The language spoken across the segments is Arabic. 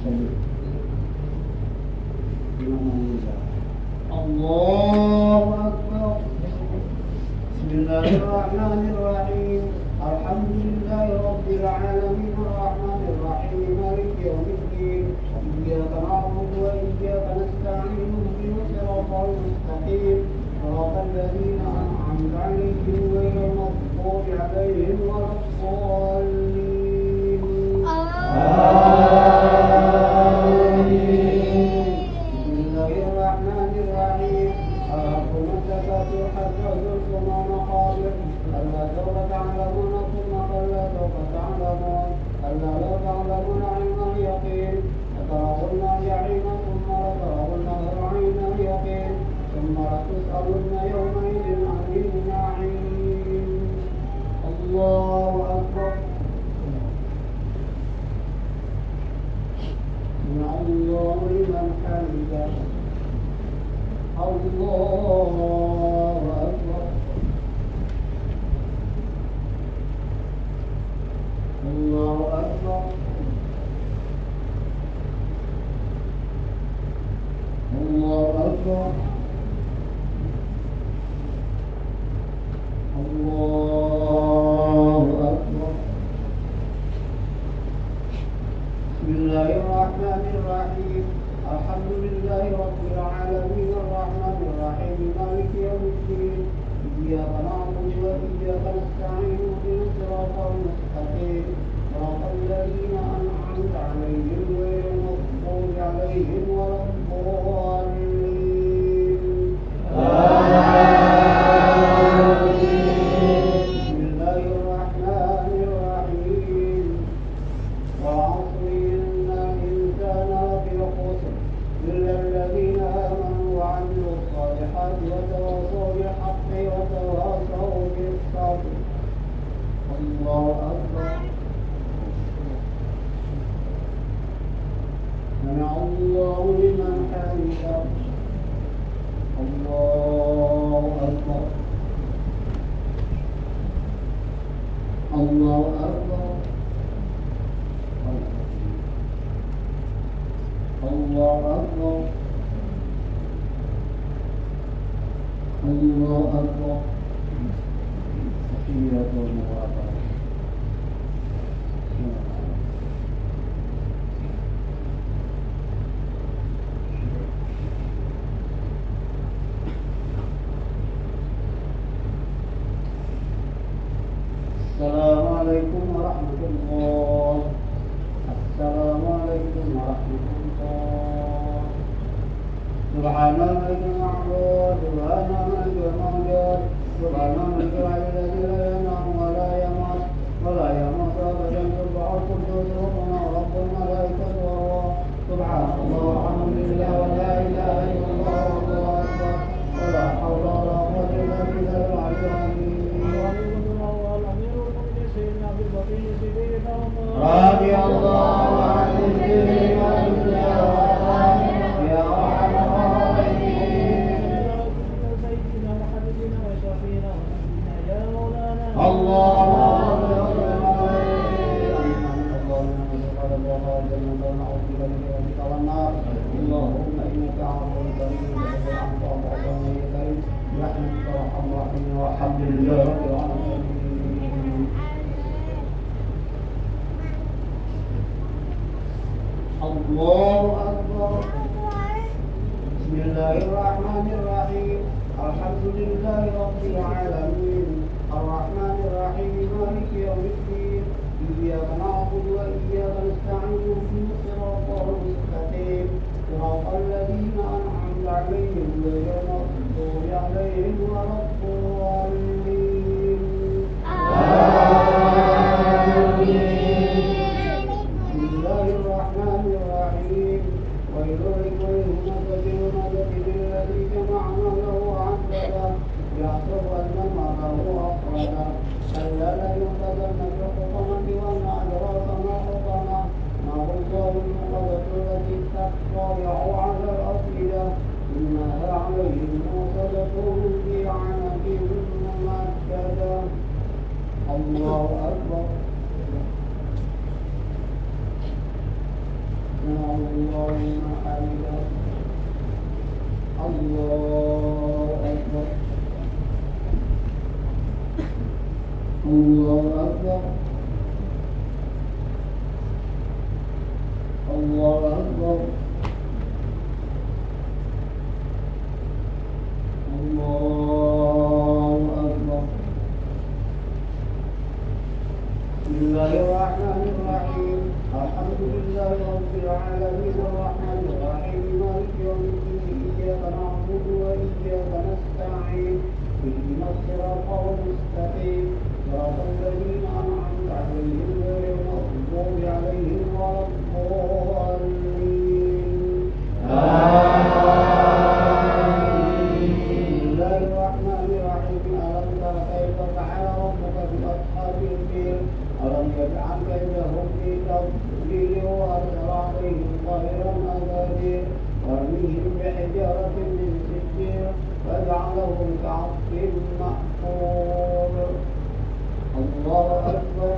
الله أكبر. بسم الله الرحمن الرحيم. الحمد لله رب العالمين الرحمن الرحيم مالك يوم الدين. إياك نعبد وإياك نستعين اهدنا الصراط المستقيم صراط الذين أنعمت عليهم غير المغضوب عليهم ولا الضالين. بسم الله الرحمن الرحيم. أراكم التكاثر حتى زرتم المقابر ألا سوف تعلمون ثم كلا سوف تعلمون ألا لو تعلمون علم اليقين لترون الجحيم ثم لترونها عين اليقين ثم لتسألن يومئذ عن النعيم. الله أكبر. سمع الله لمن حمده. الله أكبر. الله أكبر. الله أكبر. الله أكبر. بسم الله الرحمن الرحيم. الحمد لله رب العالمين الرحمن الرحيم مالك يوم الدين. إياك نعبد وإياك نستعين اهدنا الصراط المستقيم صراط الذين أنعمت عليهم غير المغضوب عليهم ولا الضالين. بسم الله الرحمن الرحيم. والعصر إن الإنسان لفي خسر إلا الذين آمنوا وعملوا الصالحات وتواصوا بالحق وتواصوا بالصبر. الله أكبر. سمع الله لمن حمده. الله أكبر. الله أكبر. الله أكبر. الله أكبر. تحية المباركة. السلام عليكم ورحمة الله. السلام عليكم ورحمة الله. سبحان الملك المعبود سبحان الملك الموجود سبحان الملك الذي لا ينام ولا يموت أبدا سبح القدوس ربنا ورب الملائكة والروح. سبحان الله والحمد لله ولا إله إلا الله والله أكبر ولا حول ولا قوة إلا بالله العلي العظيم. رضي الله عن المسلمين والمسلمات يا أرحم الراحمين. اللهم صل اللهم إنك عفو كريم تحب العفو فاعف عنا يا كريم برحمتك ارحم الراحمين والحمد لله رب العالمين. الله أكبر. بسم الله الرحمن الرحيم. الحمد لله رب العالمين الرحمن الرحيم مالك يوم الدين. إياك نعبد وإياك نستعين اهدنا الصراط المستقيم صراط الذين أنعمت عليهم غير المغضوب عليهم ولا الضالين. بسم الله الرحمن الرحيم. ويل لكل همزة لمزة الذي جمع ماله وعدده يحسب أن ماله أخرجه كلا لينبذن في الحطمة وما أدراك ما الحطمة نار الله الموقدة التي تطلع على الأفئدة إنها عليهم موصدة في عنب ممددة. الله أكبر. سمع الله لمن حمده الله أكبر الله أكبر الله أكبر الله أكبر. بسم الله الرحمن الرحيم الحمد لله رب العالمين الرحمن الرحيم مالك يوم الدين إياك نعبد وإياك نستعين اهدنا الصراط المستقيم صراط الذين أنعمت عليهم غير المغضوب عليهم ولا الضالين ألم يجعل كيدهم في تضليل وأرسل عليهم طيرا أبابيل ترميهم بحجارة من سجيل فجعلهم كعصف مأكول. الله أكبر.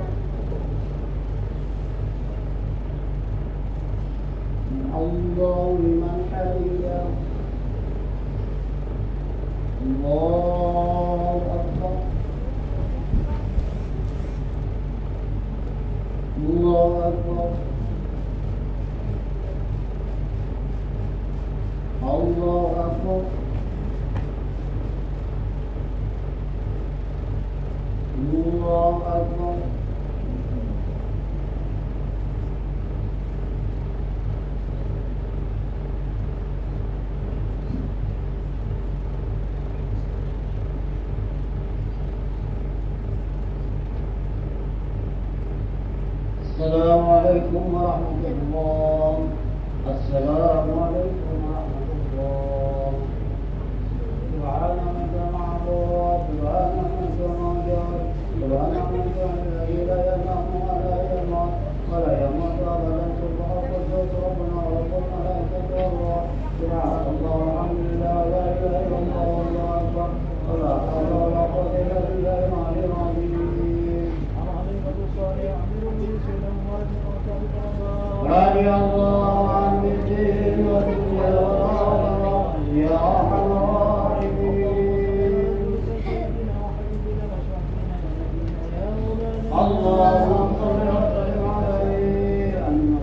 الله لمن حمده الله أكبر الله أكبر الله أكبر الله أكبر. السلام عليكم ورحمة الله. السلام عليكم ورحمة الله. سبحان من جمع الله سبحان من جمع جار سبحان من جمع الليل ينام ولا يموت ولا يموت أبدا سبحان قدوس ربنا ورب الملائكة والروح سبحان الله والحمد لله لا إله إلا الله والله أكبر ولا حول ولا قوة إلا بالله العلي العظيم. رضي الله عن الدين والدنيا والآخرة يا أرحم الراحمين. اللهم صل وسلم عليه اللهم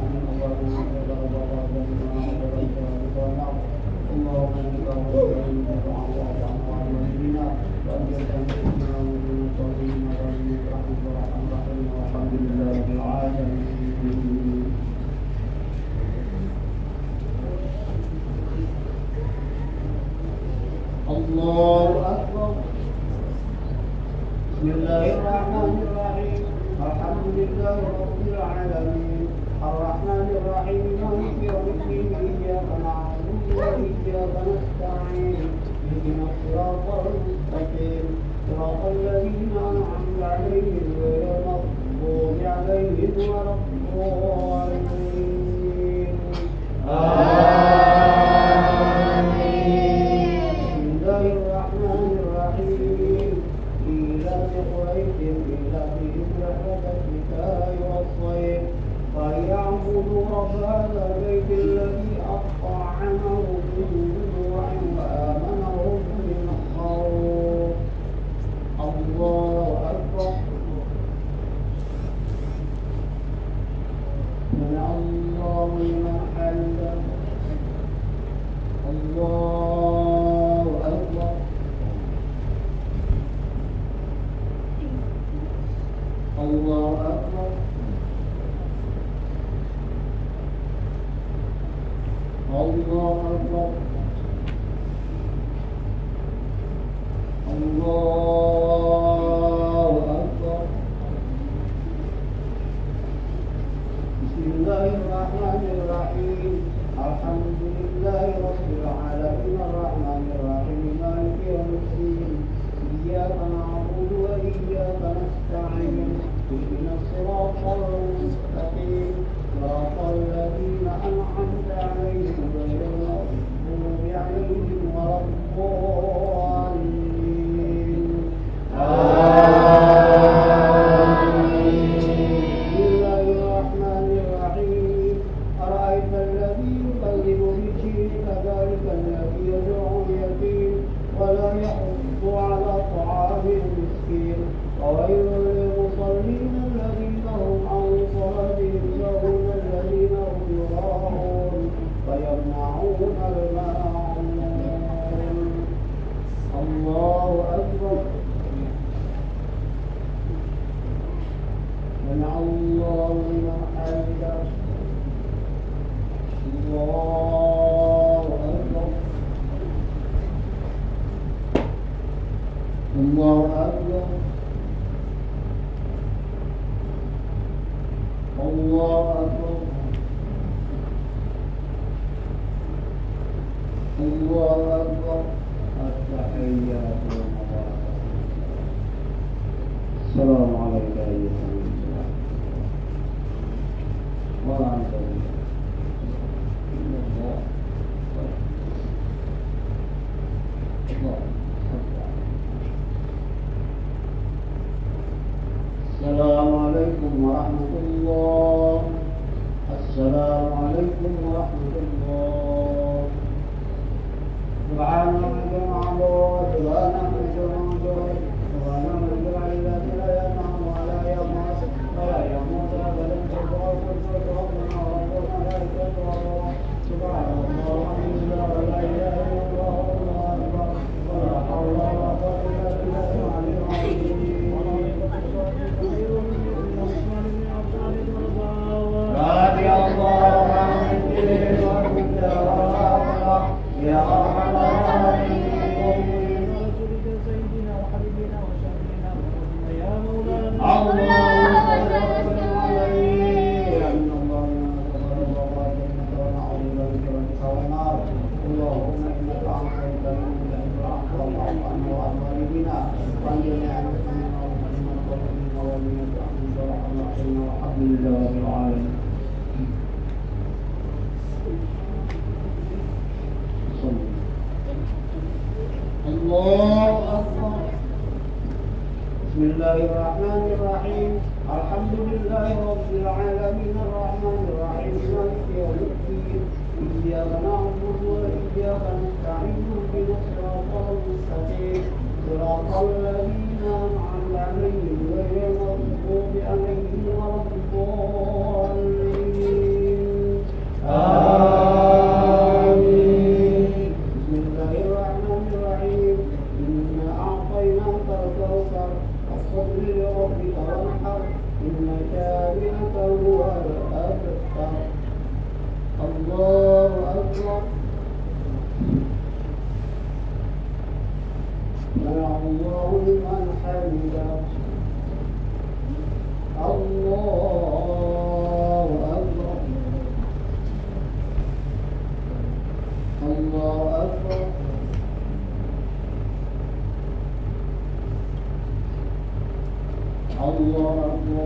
والحمد لله رب العالمين. الله أكبر. بسم الله الرحمن الرحيم الحمد لله رب العالمين الرحمن الرحيم مالك يوم الدين إياك نعبد وإياك نستعين اهدنا الصراط المستقيم صراط الذين أنعمت عليهم غير المغضوب عليهم ولا الضالين. فليعبدوا رب هذا البيت الذي أطعمهم من جوع وآمنهم من خوف. الله أكبر. من الله لمن حمده الله أكبر. الله أكبر. الله أكبر. الله أكبر. بسم الله الرحمن الرحيم الحمد لله رب العالمين الرحمن الرحيم مالك يوم الدين إياك نعبد وإياك نستعين اهدنا الصراط المستقيم صراط الذين أنعمت عليهم غير المغضوب عليهم ولا الضالين. آمين. بسم الله الرحمن الرحيم أرأيت الله أكبر الله أكبر التحيات والمباركات السلام عليك أيها الإنسان وأنت إلا الله السلام عليكم ورحمة الله السلام عليكم ورحمة الله سبحان ربك معبود سبحان ربك معبود سبحان ربك الذي لا ينام ولا يموت ولا يموت أبدا تبارك ربنا ورب الملائكة والروح سبحان الله والحمد لله ولا إله إلا الله والله أكبر ولا حول ولا قوة إلا بالله العلي العظيم رضي الله عن الدين والمجاهرة يا أرحم الراحمين رسولك سيدنا وحبيبنا وشفيعنا محمد يا مولانا اللهم صل عليه أن الله يغفر الله جنة ونعوذ بك من شر النار اللهم إنك أنت المؤمن فاعف عنا وعن والدينا وعن جميع المسلمين والمؤمنين والمؤمنات وعن شرعنا والحمد لله رب العالمين الله أكبر بسم الله الرحمن الرحيم الحمد لله رب العالمين الرحمن الرحيم مالك يوم الدين إياك نعبد وإياك نستعين اهدنا الصراط المستقيم صراط الذين أنعمت عليهم غير المغضوب عليهم ولا الضالين آمين بسم الله الرحمن الرحيم إنا أعطيناك الكوثر فصل لربك وانحر إن شانئك هو الأبتر الله أكبر سمع الله لمن حمده الله أكبر الله أكبر الله أكبر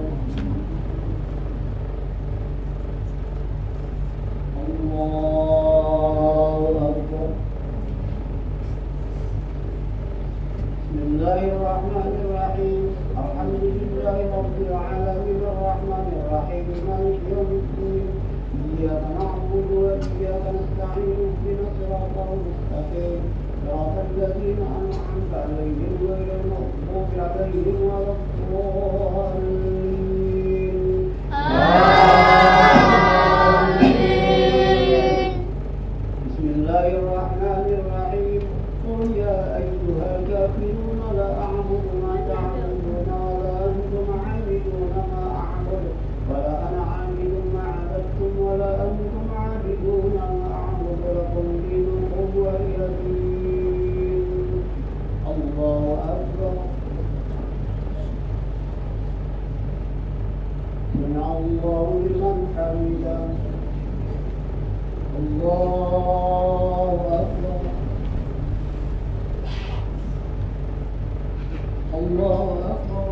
الله أكبر بسم الله الرحمن الرحيم الحمد لله رب العالمين الرحمن الرحيم مالك يوم الدين إياك نعبد وإياك نستعين اهدنا الصراط المستقيم صراط الذين أنعمت عليهم غير المغضوب عليهم ولا الضالين آمين بسم الله الرحمن الرحيم قل يا أيها الكافرون لا أعبد ما تعبدون ولا أنتم عابدون ما أعبد ولا أنا عابد ما عبدتم ولا أنتم عابدون ما أعبد لكم دينكم ولي دين الله أكبر سمع الله لمن حمده الله أكبر الله أكبر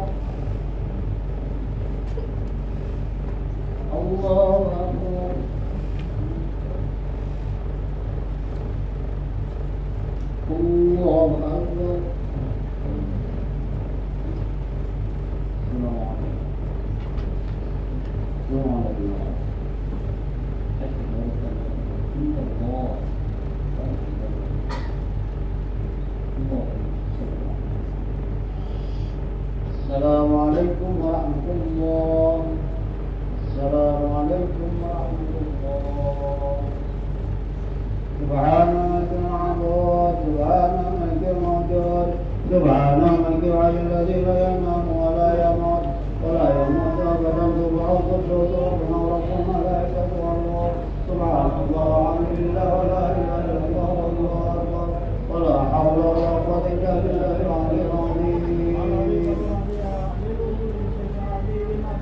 الله أكبر الله أكبر السلام عليكم السلام عليكم أشهد أن لا إله إلا الله السلام عليكم ورحمة الله السلام عليكم ورحمة الله سبحان من معبود سبحان من موجود سبحان من الذي لا ينام ولا يموت ولا يموت أبدا سبحان قدوس ربنا ورب الملائكة والروح سبحان الله والحمد لله ولا إله إلا الله والله أكبر ولا حول ولا قوة إلا بالله العلي العظيم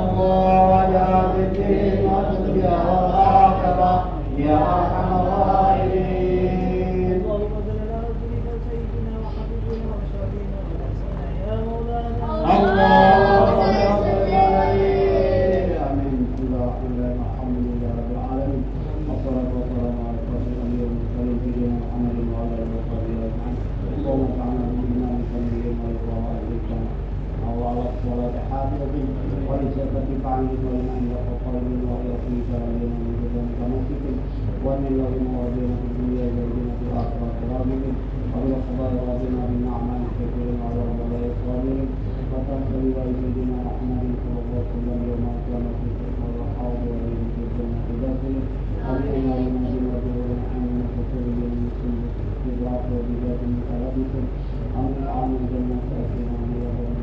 الله وجعل في الدين والدنيا والآخرة يا أرحم الراحمين. اللهم صل على رسولنا سيدنا وحبيبنا وشفينا ونبينا يا مولانا. اللهم صل عليه. آمين. بسم الله الرحمن الرحيم. الحمد لله رب العالمين والصلاة والسلام على أشرف الأنبياء والمرسلين سيدنا محمد وعلى آله وصحبه أجمعين. اللهم اجعلنا مؤمنا بسنهم ورضوان ذكرنا وعلى الصلاة حافظة ولسفة فعل ولمن يقول ويقيك ولمن يجدون كمسك ومن يوم وزينة الدنيا زوجنا في الآخرة رابهم وبالقضاء راضنا بالنعمان كثير على ربنا إسرائيل وتنصري سيدنا محمد صلى الله عليه وسلم يوم القيامة في الحوض وليم في الجنة ذاته وبإمام المدين وبإمام محمد كثير من المسلم يضعف بذات متلبس أمر عن الجنة تأتينا من يوم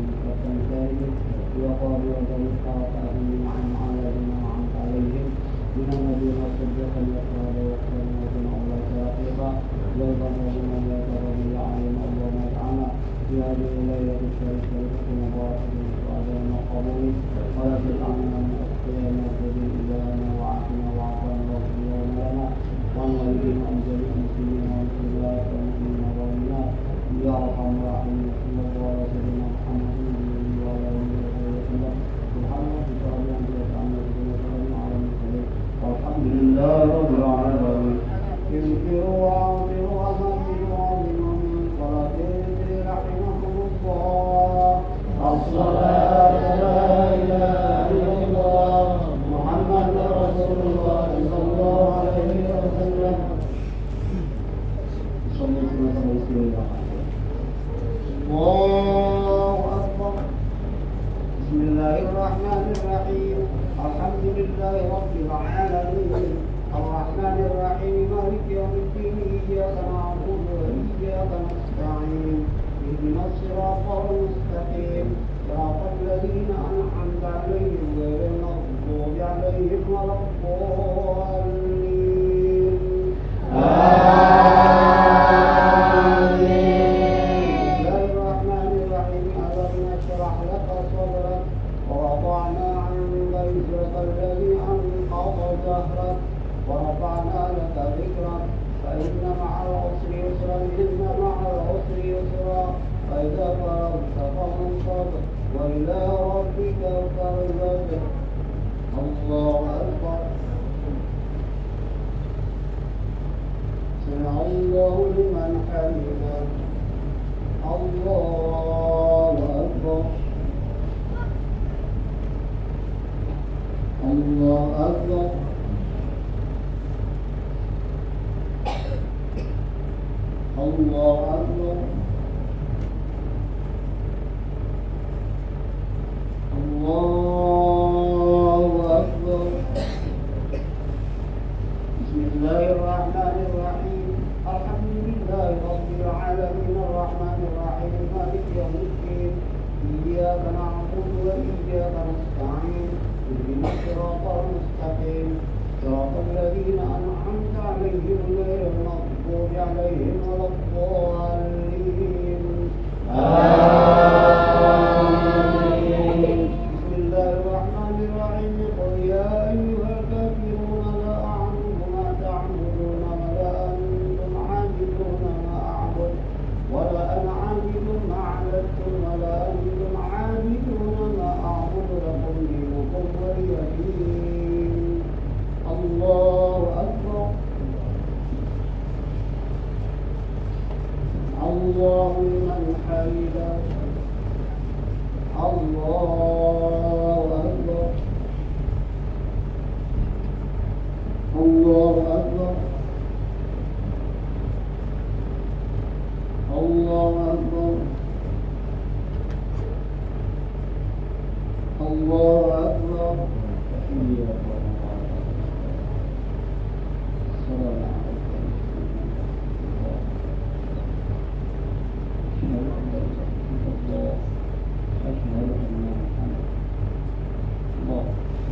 وقالوا وذلك وقالوا عن عالمنا وعن عليهم من الذين صدقا يقال وقال وزن الله ساقطا ويظن وزن لا ترضي عليهم اللهم اجعلنا في هذه الليلة الشريفة مباركة وعلى مقبول ولا تجعلنا من أتقياء المهتدين إلا أنا وعافنا وعافانا واغفر لنا وعن غيرهم عن جميع المسلمين والمسلمات والمؤمنين والمؤمنات يا أرحم الراحمين صلى الله على سيدنا محمد وعلى آله وسلم سبحان ربك رب العزة عما يصفون وسلام على المرسلين والحمد لله رب العالمين. انفروا وانفروا وانفروا وانفروا من صلاة رحمكم الله. الصلاة لا إله إلا الله محمد رسول الله صلى الله عليه وسلم. صلى الله عليه وسلم. الله أكبر. بسم الله الرحمن الرحيم. الحمد لله رب العالمين الرحمن الرحيم مالك يوم الدين إياك نعبد وإياك نستعين اهدنا الصراط المستقيم صراط الذين أنعمت عليهم غير المغضوب عليهم ولا الضالين. ورفعنا لك ذكرك فإن مع العسر يسرا إن مع العسر يسرا فإذا فرغت فانصب وإلى ربك فارغب. الله أكبر. سمع الله لمن حمده. الله أكبر. الله أكبر. الله أكبر. الله أكبر. بسم الله الرحمن الرحيم. الحمد لله رب العالمين الرحمن الرحيم مالك يوم الدين إياك نعبد وإياك نستعين اهدنا الصراط المستقيم صراط الذين أنعمت عليهم غير المغضوب عليهم ولا الضالين. آمين. بسم الله الرحمن الرحيم. قل يا أيها الكافرون لا أعبد ما تعبدون ولا أنتم عابدون ما أعبد ولا أنا عابد ما عبدتم ولا أنتم عابدون ما أعبد لكم دينكم ولي دين. الله أكبر. الله لمن حمده. الله أكبر. الله أكبر. الله أكبر. الله أكبر. السلام عليكم. أشهد أن محمد الله.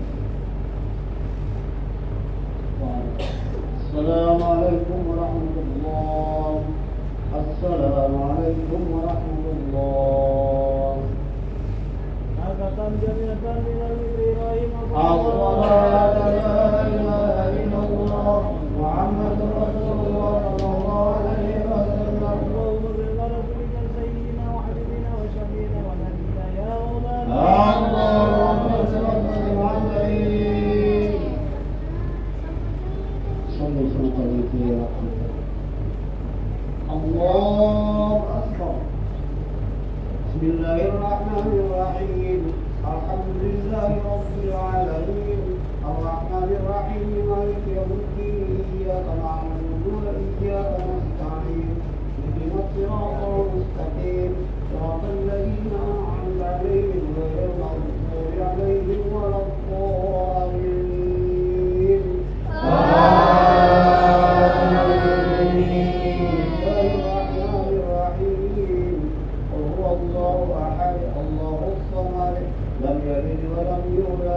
السلام عليكم ورحمة الله. السلام عليكم ورحمة الله. Angkatan jamiatan minal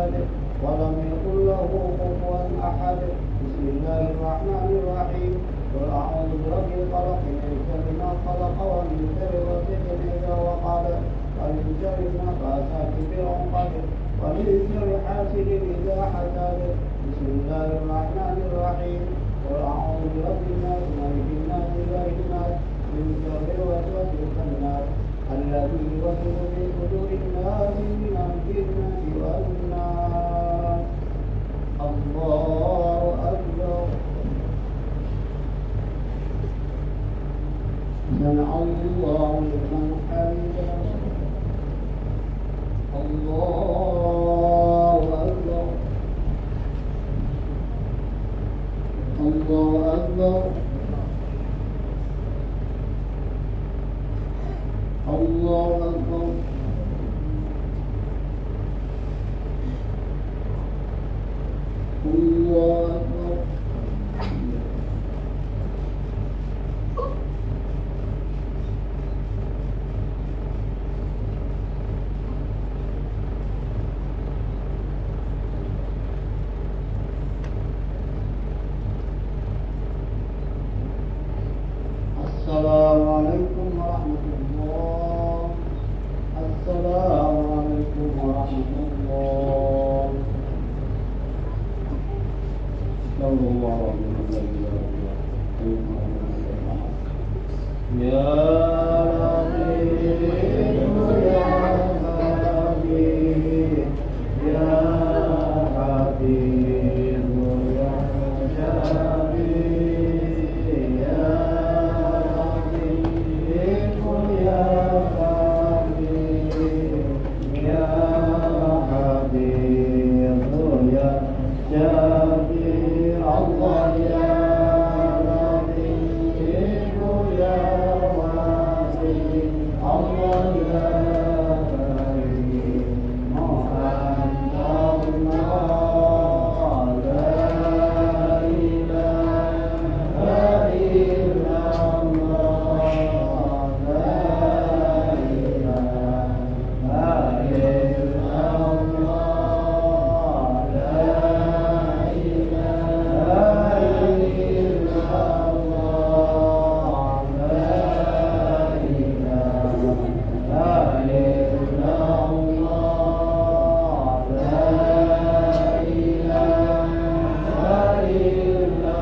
أحد ولم يكن له كفوا أحد. بسم الله الرحمن الرحيم. قل أعوذ برب الفلق من شر ما خلق ومن شر غاسق إذا وقب ومن شر النفاثات في العقد ومن شر حاسد إذا حسد. بسم الله الرحمن الرحيم. قل أعوذ برب الناس ملك الناس إله الناس من شر الوسواس الخناس الذي يوسوس في صدور الناس من الجنة والناس. الله أكبر. سمع الله لمن حمده. الله أكبر. الله أكبر. الله أكبر. الله أكبر. السلام عليكم ورحمة الله. السلام عليكم ورحمة الله. لو الله يا لطيف يا حبيب يا حبيب يا شفيع يا لطيف يا حبيب يا حبيب يا شفيع الله يا لطيف يا واسع الله يا كريم أنت الله لا إله إلا الله لا إله إلا الله لا إله إلا الله لا إله إلا الله لا إله إلا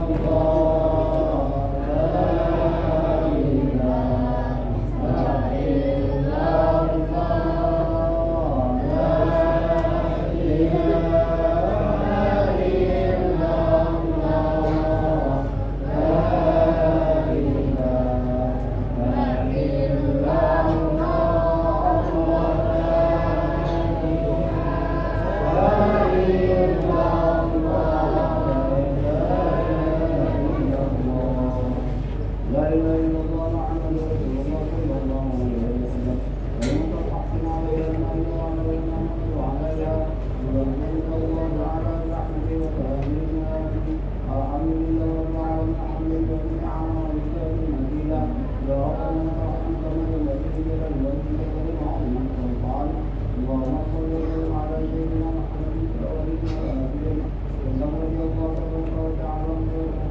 لا إله إلا الله محمد رسول الله صلى الله عليه وسلم. كلمة الحق عليها المال وعليها المال وعليها ورحمة الله تعالى برحمته وكرامته. الحمد لله رب العالمين حمدا جميعا ومثلا مزيدا. يا ربنا رحمة من الذي جل وجهه وعظمة سلطان. اللهم صل وسلم على سيدنا محمد وآله وصحبه وسلم. رضي الله تبارك وتعالى عن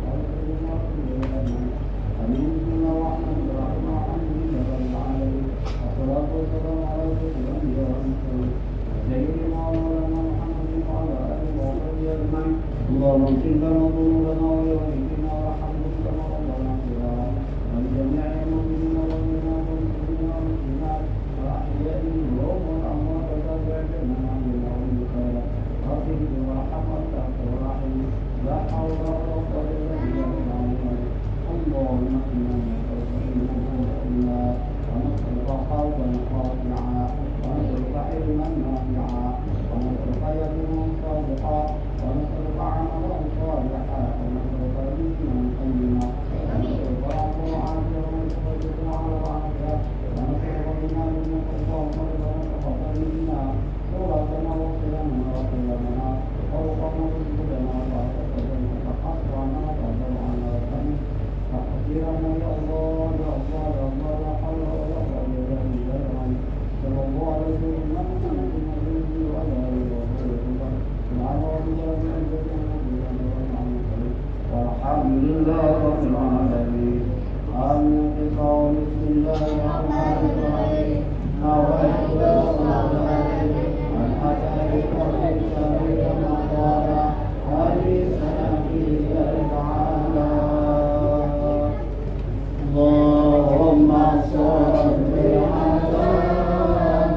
سيدنا رسول الله. بسم الله الرحمن الرحيم. الحمد لله رب العالمين والصلاة والسلام على رسول الأنبياء والمرسلين سيدنا ومولانا محمد وعلى آله وصحبه أجمعين. اللهم اغفر لنا ذنوبنا ولوالدينا وارحمنا كما ربنا صغارا ولجميع المؤمنين والمؤمنات والمسلمين والمسلمات والأحياء منهم والأموات وتابعنا عنا ومن خيرا اغفر وارحم وأنت أرحم الراحمين. لا حول ولا قوة إلا بالله. اللهم إنا نسألك علما ونسألك قلبا خاشعا ونسألك علما نافعا ونسألك يقينا صادقا ونسألك عملا صالحا ونسألك رزقا طيبا ونسألك عفوا عافية ونسألك رزقا على العافية ونسألك بما منك اللهم رضا وتقبل منا صورتنا وصيامنا وقيامنا وفوقنا وسجودنا وتقبل وتقصرنا وتقبل عنا وتقبل تقديرنا يا الله يا الله يا الله لا حول ولا قوة إلا بالله. صلى الله عليه وسلم محمد النبي العالمين. آمين